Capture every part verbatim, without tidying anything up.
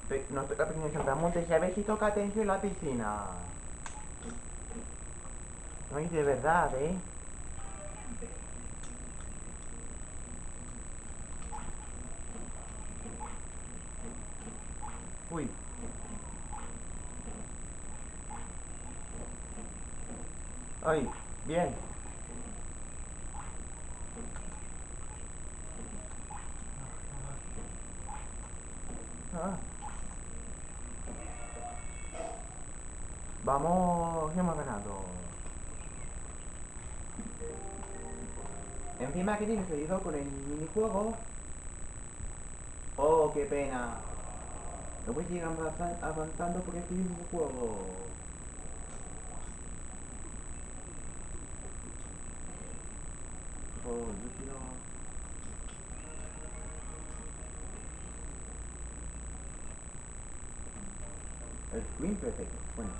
Pe nos toca pequeño saltamontes y a ver si toca atención en la piscina. No hay de verdad, ¿eh? Uy. Ay, bien. Ah. Vamos, hemos ganado. Encima que tienes seguido con el minijuego. Oh, qué pena. No voy a seguir avanzando porque estoy en el juego. Oh, yo quiero... El Queen perfecto. Bueno.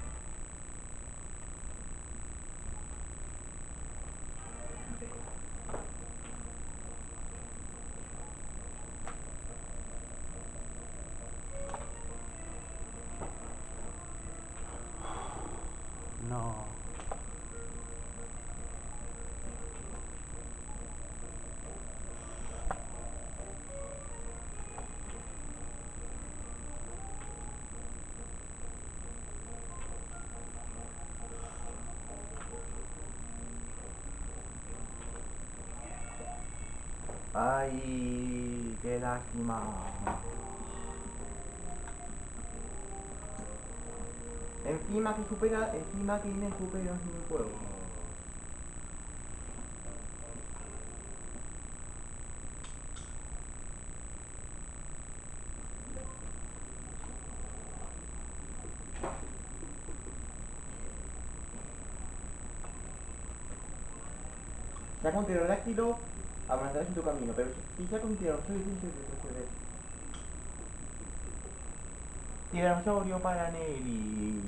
No. Ay, qué lástima. Encima que supera, encima que Inés supera en el juego. Saca un pterodáctilo, avanzarás en tu camino, pero si, si saca un tiranosaurio tienes que retroceder. Tiranosaurio para Nelly.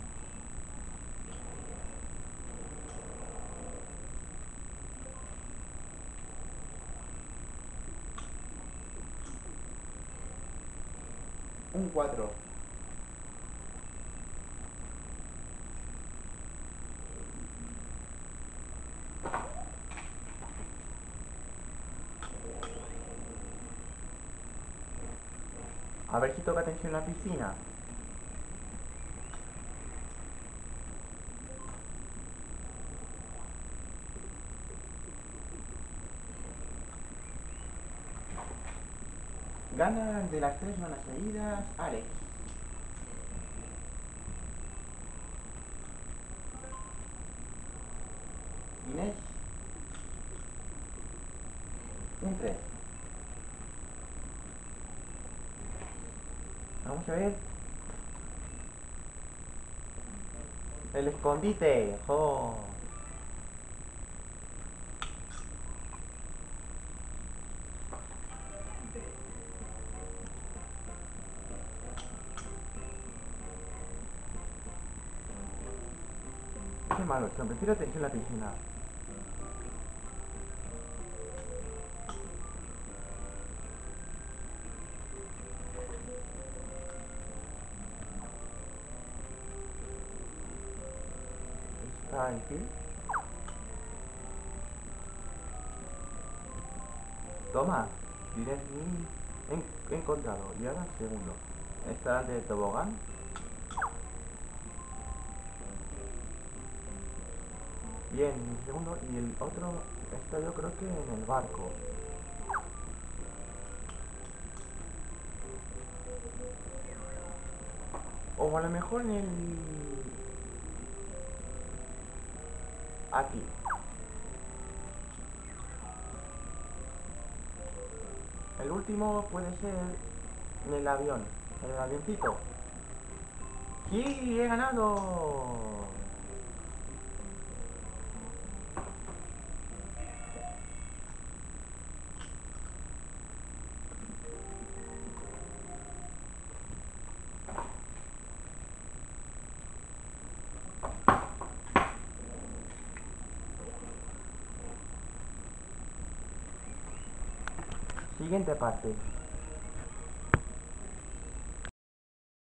Un cuatro. A ver si toca atención en la piscina. Ganan de las tres zonas seguidas Alex. Inés, un tres. Vamos a ver. El escondite. ¡Jo! Qué malo son. Prefiero atención en la piscina. Strike. Toma. Diré he encontrado. Y ahora el segundo. Está delante del tobogán. Bien, el segundo. Y el otro está yo creo que en el barco. O a lo mejor en el... Aquí. El último puede ser en el avión. En el avioncito. ¡Sí! ¡He ganado! Siguiente parte.